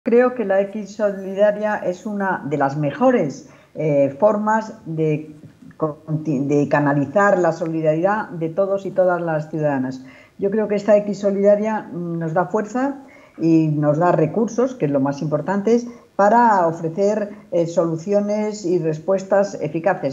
Creo que la X solidaria es una de las mejores formas de canalizar la solidaridad de todos y todas las ciudadanas. Yo creo que esta X solidaria nos da fuerza y nos da recursos, que es lo más importante, para ofrecer soluciones y respuestas eficaces.